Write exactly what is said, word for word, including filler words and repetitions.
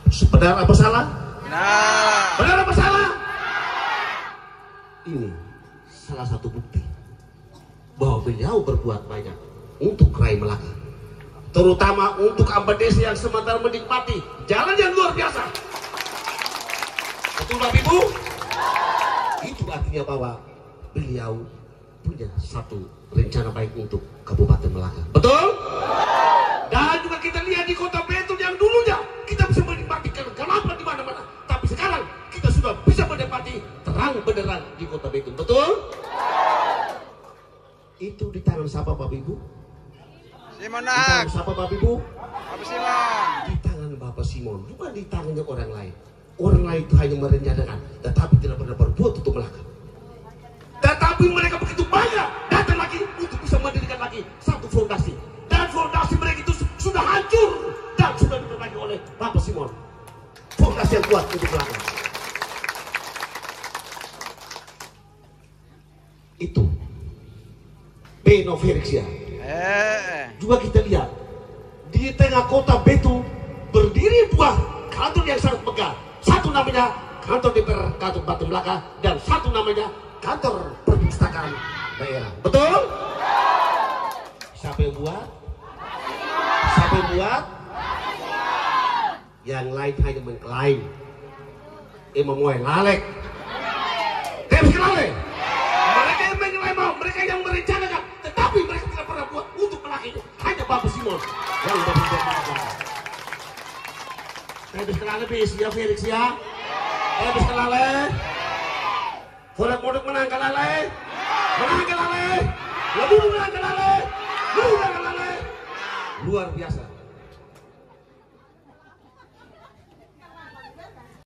Benar apa salah? Nah. Benar apa salah? Ini salah satu bukti bahwa beliau berbuat banyak untuk Rai Melaka, terutama untuk Amba Desa yang sementara menikmati jalan yang luar biasa. Betul Bapak Ibu? Itu artinya bahwa beliau punya satu rencana baik untuk Kabupaten Melaka. Betul? Dan juga kita lihat di Kota Betul yang dulunya kita bisa menikmati kegelapan di mana-mana, tapi sekarang kita sudah bisa menikmati terang benderang di Kota Betul. Betul? Itu di tangan siapa Bapak Ibu? Simon Di tangan nak. siapa Bapak Ibu? Bapak Simon. Di tangan Bapak Simon, bukan di tangannya orang lain. Orang lain itu hanya merencanakan, tetapi tidak pernah berbuat untuk Melaka. Tetapi mereka begitu banyak datang lagi untuk bisa mendirikan lagi satu fondasi, dan fondasi mereka itu sudah hancur dan sudah diperbaiki oleh Bapak Simon. Fondasi yang kuat untuk Melaka. Itu Beno Felixia. Eh. Juga kita lihat di tengah Kota Betul berdiri dua kantor yang sangat megah. Satu namanya kantor D P R Kabupaten Melaka dan satu namanya kantor perpustakaan daerah. Betul? Siapa yang buat? Siapa yang buat? Yang lain hanya mengklaim. Eh memuai lalek. Tapi sekali. Mereka yang mengklaim, mereka yang merencanakan, tetapi mereka tidak pernah buat untuk Melaka itu. Hanya Bapak Simon yang berbuat Melaka. Saya bisa kenal lebih ya Felix ya. Saya bisa kenal lebih. Folek modok menang kenal lebih. Menang kenal lebih. Lebih menang kenal lebih. Lebih menang kenal lebih. Luar biasa.